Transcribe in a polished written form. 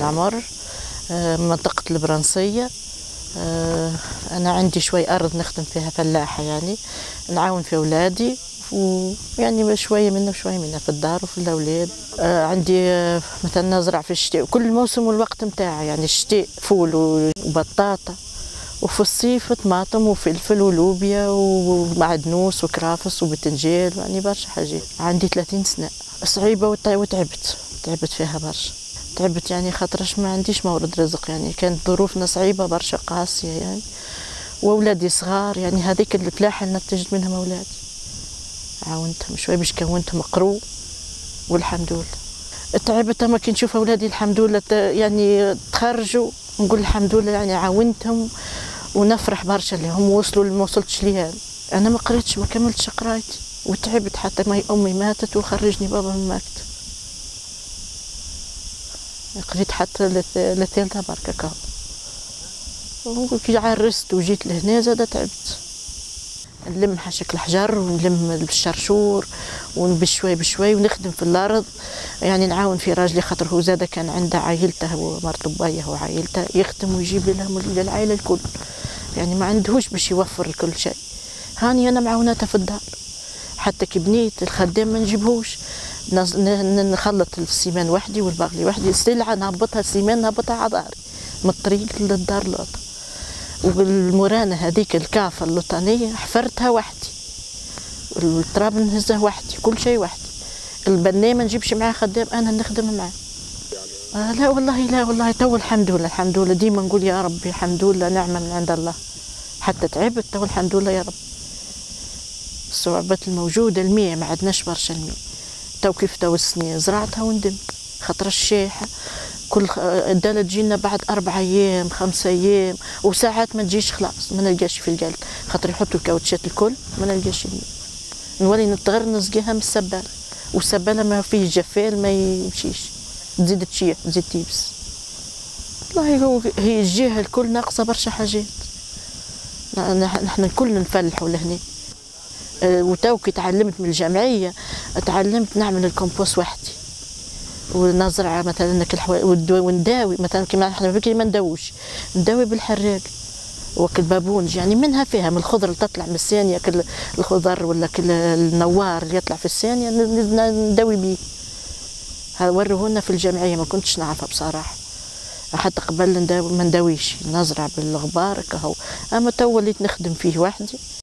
العمر، منطقة البرنسية. أنا عندي شوي أرض نخدم فيها فلاحة، يعني نعاون في أولادي، ويعني شوية منه وشوية منه في الدار وفي الأولاد. عندي مثلا نزرع في الشتاء كل موسم والوقت متاعه، يعني الشتاء فول وبطاطا، وفي الصيف طماطم وفلفل ولوبيا ومعدنوس وكرافس وبتنجيل، يعني برشا حاجات. عندي 30 سنة. صعيبة تعبت فيها برشا. تعبت يعني خاطرش ما عنديش مورد رزق، يعني كانت ظروفنا صعيبة برشا قاسية يعني، وأولادي صغار، يعني هذيك الفلاحة اللي نتجت منهم أولادي عاونتهم شوي باش كونتهم قرو، والحمد لله. تعبت اما كي نشوف أولادي الحمد لله يعني تخرجوا، نقول الحمد لله، يعني عاونتهم ونفرح برشا اللي هم وصلوا اللي ما وصلتش ليها. أنا ما قريتش، ما كملتش قرايتي، وتعبت حتى ما أمي ماتت وخرجني بابا من المكتب. قريت حتى للثالثة بركة كهو، وكي عرست وجيت لهنا زاد تعبت. نلم حشك الحجر ونلم الشرشور وبشوي بشوي ونخدم في الأرض، يعني نعاون في راجلي خاطر هو زاد كان عنده عائلته ومرت بياه وعائلته، يخدم ويجيب لهم للعائلة الكل، يعني ما عندهوش باش يوفر كل شيء. هاني أنا معاوناته في الدار، حتى كي بنيت الخدام ما نجيبهوش، نخلط السيمان وحدي والبغلي وحدي، السلعة نهبطها السيمان نهبطها على ظهري من الطريق للدار لوطة، والمرانة هذيك الكافة اللوطانية حفرتها وحدي، التراب نهزه وحدي، كل شيء وحدي. البناء ما نجيبش معاه خدام، أنا نخدم معاه. لا والله تو الحمد لله ديما نقول يا ربي الحمد لله، نعمة من عند الله. حتى تعبت تو الحمد لله يا رب. الصعوبات الموجودة المية ما عدناش برشا المية، تو كيف تو السنين زرعتها وندم، خاطر الشاحة كل الدالة تجينا بعد 4 أيام 5 أيام، وساعات ما تجيش خلاص ما نلقاش في القلب، خاطر يحطوا الكاوتشات الكل ما نلقاش الماء، نولي نضطر نسقيها من السبالة، والسبالة ما فيه جفال ما يمشيش، تزيد تشيح تزيد تيبس. والله هي الجهة الكل ناقصة برشا حاجات، نحن الكل نفلحوا لهنا. وتو كي تعلمت من الجمعية تعلمت نعمل الكومبوست وحدي، ونزرع مثلا ونداوي مثلا كيما نحن بكري ما نداوش، نداوي بالحراق وكل بابونج، يعني منها فيها من الخضر اللي تطلع من الثانية، كل الخضر ولا كل النوار اللي يطلع في الثانية نداوي بيه. هذا وروهولنا في الجمعية، ما كنتش نعرفها بصراحة، حتى قبل ما نداويش، نزرع بالغبار كهو. اما تو وليت نخدم فيه وحدي.